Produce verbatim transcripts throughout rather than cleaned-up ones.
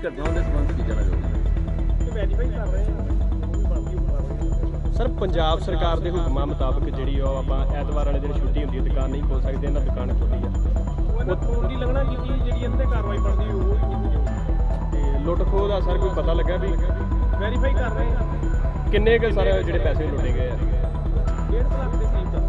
घटना के संबंध की कहना चाहोगे? वैरीफाई कर रहे हैं सर पंजाब सरकार के हुक्मां मुताबिक जी एतवार वाले दिन छुट्टी होंगी दुकान नहीं खोल सकते, इन्हें दुकान खोली है कानून की लंघना की जी इन्हें कार्रवाई बनती वो भी की जाएगी। लुट खोह का सर कोई पता लगा भी वैरीफाई कर रहे हैं किन्ने के सर जो पैसे लुटे गए हैं? डेढ़ सौ लाख के करीब तक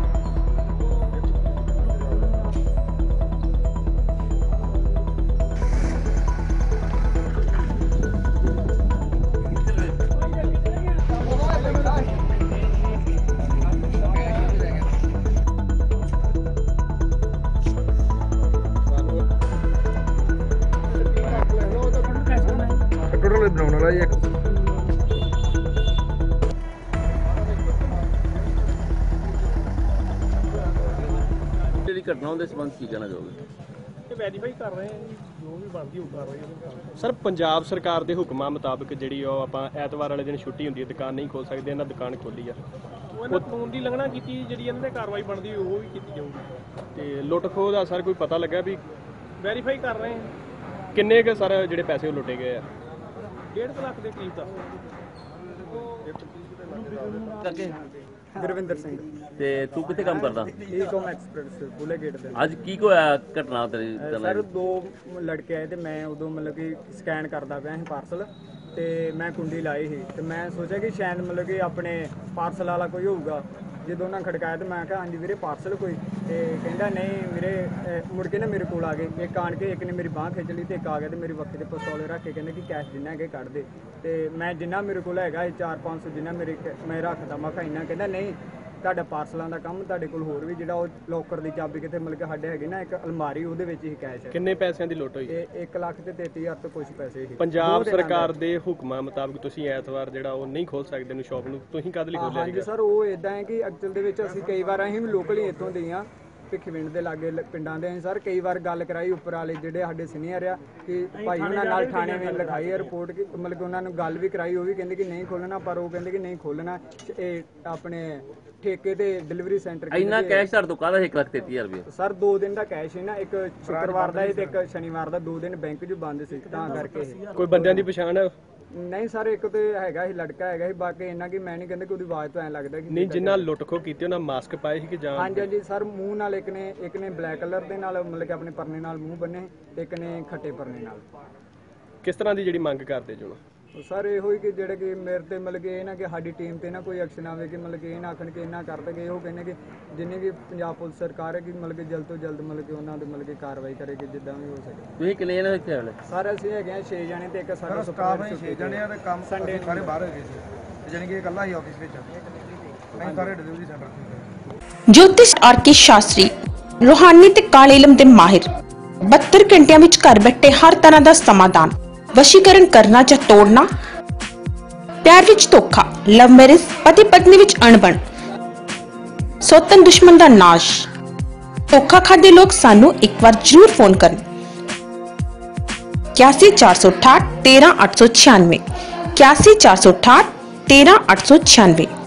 टोटल बनाने वाला एक जी घटना के संबंध की कहना चाहोगे? वैरीफाई कर रहे हैं जो भी बनती हो कार्रवाई सर पंजाब सरकार के हुक्मां मुताबिक जी एतवार वाले दिन छुट्टी होंगी दुकान नहीं खोल सकते, इन्हें दुकान खोली है कानून की लंघना की जी इन्हें कार्रवाई बनती वो भी की जाएगी। तो लुट खोह का सर कोई पता लगा भी वैरीफाई कर रहे हैं किन्ने के सर जो पैसे लुटे गए हैं? डेढ़ सौ लाख के करीब तक। गुरविंदर सिंह ते तू कितने काम करदा? ई कॉम एक्सप्रेस बुले गेट दे। आज की को होया घटना तेरी सर दो लड़के आए ते मैं उदों मतलब कि स्कैन करदा पिया सी पार्सल ते मैं कुंडी लाई सी ते मैं सोचा कि शायद मतलब कि अपने पार्सल वाला कोई होऊगा। ਜਦੋਂ ਉਹਨਾਂ ਖੜਕਾਇਆ ਤੇ ਮੈਂ ਕਿਹਾ ਹਾਂਜੀ ਵੀਰੇ ਪਾਰਸਲ ਕੋਈ ਤੇ ਕਹਿੰਦਾ ਨਹੀਂ ਵੀਰੇ ਮੁੜ ਕੇ ਨਾ ਮੇਰੇ ਕੋਲ ਆ ਗਏ ਇੱਕ ਆਣ ਕੇ ਇੱਕ ਨੇ ਮੇਰੀ ਬਾਹ ਖਿੱਚ ਲਈ ਤੇ ਇੱਕ ਆ ਗਿਆ ਤੇ ਮੇਰੀ ਵੱਖੀ ਤੇ ਪਿਸਤੌਲ ਰੱਖ ਕੇ ਕਹਿੰਦੇ ਕਿ ਕੈਸ਼ ਜਿੰਨਾ ਹੈਗੇ ਕੱਢ ਦੇ ਤੇ ਮੈਂ ਜਿੰਨਾ ਮੇਰੇ ਕੋਲ ਹੈਗਾ ਚਾਰ ਪੰਜ ਸੌ ਜਿੰਨਾ ਮੇਰੇ ਮੈਂ ਰੱਖਦਾ ਮੈਂ ਕਿਹਾ ਇੰਨਾ ਕਹਿੰਦਾ ਨਹੀਂ ਤੁਹਾਡਾ ਪਾਰਸਲਾਂ ਦਾ ਕੰਮ ਤੁਹਾਡੇ ਕੋਲ ਹੋਰ ਵੀ ਜਿਹੜਾ ਉਹ ਲੋਕਰ ਦੀ ਚਾਬੀ ਕਿਤੇ ਮਿਲ ਕੇ ਸਾਡੇ ਹੈਗੇ ਨਾ ਇੱਕ ਅਲਮਾਰੀ ਉਹਦੇ ਵਿੱਚ ਹੀ ਕੈਸ਼ ਹੈ। ਕਿੰਨੇ ਪੈਸਿਆਂ ਦੀ ਲੁੱਟ ਹੋਈ? ਤੇ ਇੱਕ ਲੱਖ ਤੇ ਤੇਤੀ ਹਜ਼ਾਰ ਤੋਂ ਕੁਝ ਪੈਸੇ ਸੀ। ਪੰਜਾਬ ਸਰਕਾਰ ਦੇ ਹੁਕਮਾਂ ਮੁਤਾਬਕ ਤੁਸੀਂ ਐਤਵਾਰ ਜਿਹੜਾ ਉਹ ਨਹੀਂ ਖੋਲ ਸਕਦੇ ਨੂੰ ਸ਼ਾਪ ਨੂੰ, ਤੁਸੀਂ ਕਦ ਲਈ ਖੋਲਿਆ? ਹਾਂਜੀ ਸਰ ਉਹ ਇਦਾਂ ਹੈ ਕਿ ਐਕਚੁਅਲ ਦੇ ਵਿੱਚ ਅਸੀਂ ਕਈ ਵਾਰ ਅਸੀਂ ਵੀ ਲੋਕਲ ਹੀ ਇੱਥੋਂ ਦੇ ਹਾਂ ਭਿੱਖੀਵਿੰਡ ਦੇ ਲਾਗੇ ਪਿੰਡਾਂ ਦੇ ਅਸੀਂ ਸਰ ਕਈ ਵਾਰ ਗੱਲ ਕਰਾਈ ਉੱਪਰ ਵਾਲੇ ਜਿਹੜੇ ਸਾਡੇ ਸੀਨੀਅਰ ਆ ਕਿ ਭਾਈ ਉਹਨਾਂ ਨਾਲ ਥਾਣੇ ਵਿੱਚ ਲਿਖਾਈ ਹੈ ਰਿਪੋਰਟ ਕਿ ਮਤਲਬ ਕਿ ਉਹਨਾਂ ਨੂੰ ਗੱਲ ਵੀ ਕਰਾਈ ਉਹ ਵੀ ਕਹਿੰਦੇ ਕਿ ਨਹੀਂ ਖੋਲਣਾ ਪਰ ਉਹ ਕਹਿੰਦੇ ਕਿ ਨਹੀਂ ਖੋਲਣਾ ਇਹ ਆਪਣੇ ਠੇਕੇ ਤੇ ਡਿਲੀਵਰੀ ਸੈਂਟਰ ਇੰਨਾ ਕੈਸ਼ ਤੁਹਾਡੇ ਤੋਂ ਕਾਹਦਾ ਇੱਕ ਲੱਖ ਤੇਤੀ ਹਜ਼ਾਰ ਰੁਪਏ? ਸਰ ਦੋ ਦਿਨ ਦਾ ਕੈਸ਼ ਹੈ ਨਾ ਇੱਕ ਸ਼ੁੱਕਰਵਾਰ ਦਾ ਤੇ ਇੱਕ ਸ਼ਨੀਵਾਰ ਦਾ ਦੋ ਦਿਨ ਬੈਂਕ 'ਚ ਬੰਦ ਸੀ ਤਾਂ ਕਰਕੇ ਕੋਈ ਬੰਦਿਆਂ ਦੀ ਪਛਾਣ ਹੈ? ਨਹੀਂ ਸਰ ਇੱਕ ਤੇ ਹੈਗਾ ਸੀ ਲੜਕਾ ਹੈਗਾ ਸੀ ਬਾਕੀ ਇੰਨਾ ਕਿ ਮੈਂ ਨਹੀਂ ਕਹਿੰਦੇ ਕਿ ਉਹਦੀ ਆਵਾਜ਼ ਤੋਂ ਐਂ ਲੱਗਦਾ ਕਿ ਨਹੀਂ ਜਿੰਨਾ ਲੁੱਟ ਖੋ ਕੀਤੀ ਉਹਨਾਂ ਮਾਸਕ ਪਾਏ ਸੀ ਕਿ ਜਾਂ? ਹਾਂਜੀ ਹਾਂਜੀ ਸਰ ਮੂੰਹ ਨਾਲ ਇੱਕ ਨੇ ਇੱਕ ਨੇ ਬਲੈਕ ਕਲਰ ਦੇ ਨਾਲ ਮਤਲਬ ਕਿ ਆਪਣੇ ਪਰਨੇ ਨਾਲ ਮੂੰਹ ਬੰਨੇ ਇੱਕ ਨੇ ਖੱਟੇ ਪਰਨੇ ਨਾਲ। ਕਿਸ ਤਰ੍ਹਾਂ ਦੀ ਜਿਹੜੀ ਮੰਗ ਕਰਦੇ ਜੋ? ਸਰ ਇਹੋ ਹੀ ਕਿ ਜਿਹੜੇ ਕਿ ਮੇਰੇ ਤੇ ਮਤਲਬ ਕਿ ਇਹ ਨਾ ਕਿ ਸਾਡੀ ਟੀਮ ਤੇ ਨਾ ਕੋਈ ਐਕਸ਼ਨ ਆਵੇ ਕਿ ਮਤਲਬ ਕਿ ਇਹ ਨਾ ਆਖਣ ਕਿ ਇਹਨਾਂ ਕਰ ਦਗੇ ਉਹ ਕਹਿੰਦੇ ਕਿ ਜਿੰਨੇ ਵੀ ਪੰਜਾਬ ਪੁਲਿਸ ਸਰਕਾਰ ਹੈ ਕਿ ਮਤਲਬ ਕਿ ਜਲਦ ਤੋਂ ਜਲਦ ਮਤਲਬ ਕਿ ਉਹਨਾਂ ਦੇ ਮਤਲਬ ਕਿ ਕਾਰਵਾਈ ਕਰੇ ਕਿ ਜਿੱਦਾਂ ਵੀ ਹੋ ਸਕੇ। ਤੁਸੀਂ ਕਿੰਨੇ ਜਣੇ ਇੱਥੇ ਆਲੇ? ਸਰ ਅਸੀਂ ਹੈਗੇ ਆ ਛੇ ਜਣੇ ਤੇ ਇੱਕ ਸਾਡਾ ਸਟਾਫ ਹੈ ਛੇ ਜਣੇ ਆ ਤੇ ਕੰਮ ਸੰਡੇ ਸਾਰੇ ਬਾਹਰ ਹੋ ਗਏ ਸੀ ਜਾਨੀ ਕਿ ਇਕੱਲਾ ਹੀ ਆਫਿਸ ਵਿੱਚ ਅਸੀਂ ਸਾਰੇ ਡਿਲੀਵਰੀ ਸੈਂਟਰ ਤੇ। ज्योतिष आर के शास्त्री रूहानी ते काले इलम दे माहिर बहत्तर घंटिया विच घर बैठे हर तरह दा समाधान। वशीकरण करना या तोड़ना, प्यार विच धोखा, लव मैरिज, पति पत्नी विच अणबण, सौतन दुश्मन दा नाश। धोखा खादे लोग सानू एक बार जरूर फोन करन इक्यासी चार सौ अठाठ तेरह आठ सौ छियानवे इक्यासी चार सौ अठाठ तेरह आठ सौ छियानवे।